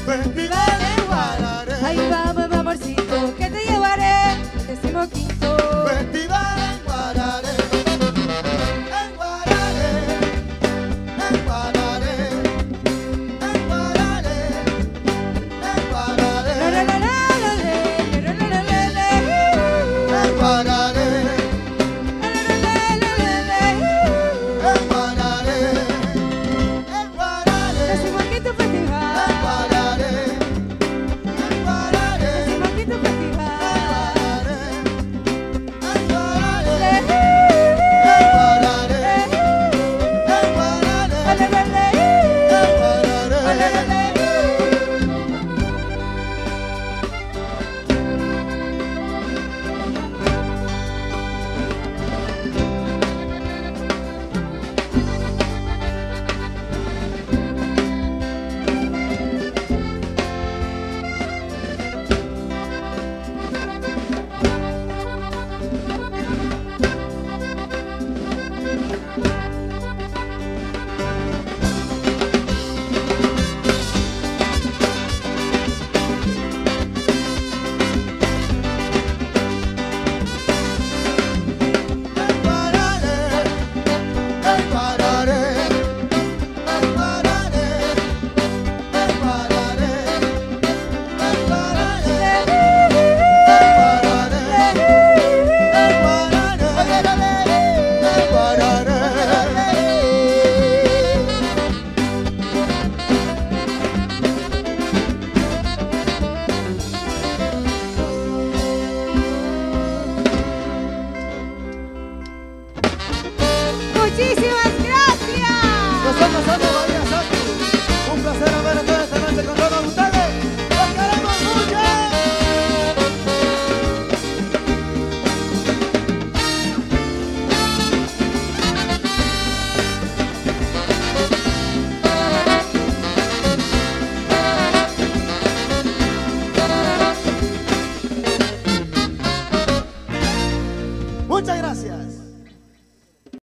Festival en Guararé. Ahí vamos, amorcito, que te llevaré. 15º. Festival en Guararé. En Guararé. En Guararé. En Guararé. En Guararé. La, la, la, la, le, la, la, la, la, le. En Guararé. La, la, la, la, le. En Guararé. En Guararé. 15º festival. En Guararé. En Guararé. 15º festival. Muchísimas gracias. Nosotros somos Bahía Santi. Un placer haber estado esta noche con todos ustedes. ¡Los queremos mucho! Muchas gracias.